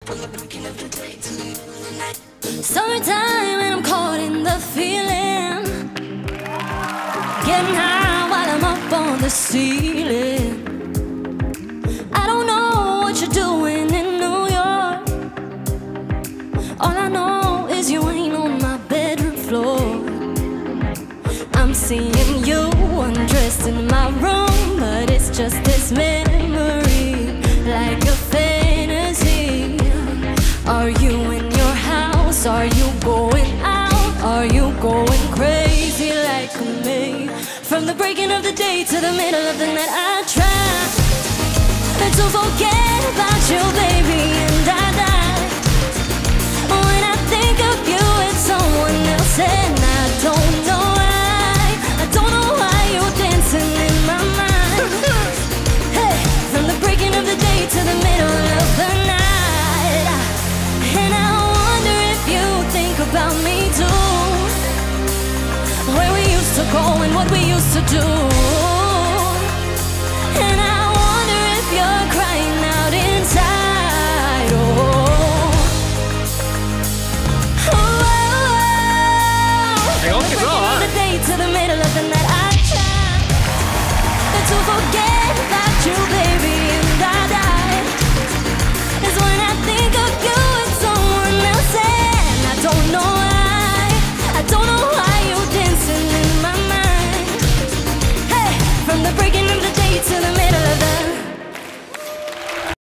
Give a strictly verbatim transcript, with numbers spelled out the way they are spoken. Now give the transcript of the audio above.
Summertime and I'm caught in the feeling, getting high while I'm up on the ceiling. I don't know what you're doing in New York. All I know is you ain't on my bedroom floor. I'm seeing you undressed in my room, but it's just this memory, like a fantasy. Are you in your house? Are you going out? Are you going crazy like me? From the breaking of the day to the middle of the night, I try to forget about you, baby, and I die when I think of you and someone else, and I don't know why. I don't know why you're dancing in my mind. Hey, from the breaking of the day to the middle of the night, and I wonder if you think about me too, where we used to go and what we used to do.